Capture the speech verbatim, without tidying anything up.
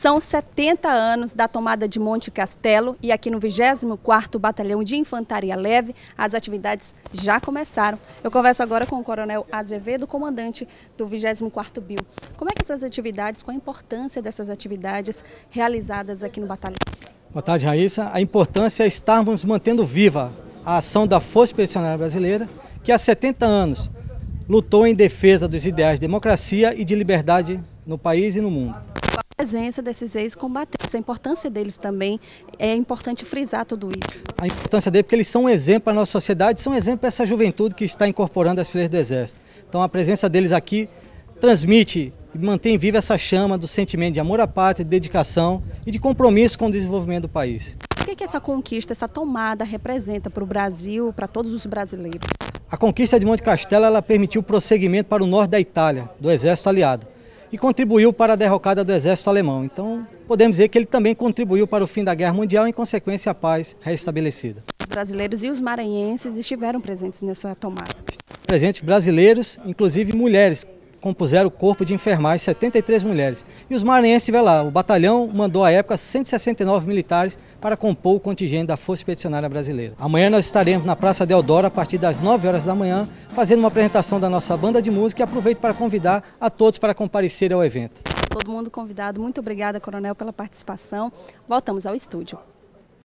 São setenta anos da tomada de Monte Castelo e aqui no vigésimo quarto Batalhão de Infantaria Leve as atividades já começaram. Eu converso agora com o Coronel Azevedo, comandante do vigésimo quarto B I U. Como é que essas atividades, qual a importância dessas atividades realizadas aqui no batalhão? Boa tarde, Raíssa. A importância é estarmos mantendo viva a ação da Força Expedicionária Brasileira, que há setenta anos lutou em defesa dos ideais de democracia e de liberdade no país e no mundo. A presença desses ex-combatentes, a importância deles também, é importante frisar tudo isso. A importância deles porque eles são um exemplo para a nossa sociedade, são um exemplo para essa juventude que está incorporando as fileiras do Exército. Então a presença deles aqui transmite e mantém viva essa chama do sentimento de amor à pátria, de dedicação e de compromisso com o desenvolvimento do país. O que é que essa conquista, essa tomada representa para o Brasil, para todos os brasileiros? A conquista de Monte Castelo ela permitiu o prosseguimento para o norte da Itália, do Exército Aliado, e contribuiu para a derrocada do Exército Alemão. Então, podemos dizer que ele também contribuiu para o fim da Guerra Mundial e, em consequência, a paz restabelecida. Os brasileiros e os maranhenses estiveram presentes nessa tomada. Presentes brasileiros, inclusive mulheres, compuseram o corpo de enfermagem, setenta e três mulheres. E os maranhenses estiveram lá. O batalhão mandou à época cento e sessenta e nove militares para compor o contingente da Força Expedicionária Brasileira. Amanhã nós estaremos na Praça Deodoro a partir das nove horas da manhã, fazendo uma apresentação da nossa banda de música e aproveito para convidar a todos para comparecerem ao evento. Todo mundo convidado. Muito obrigada, Coronel, pela participação. Voltamos ao estúdio.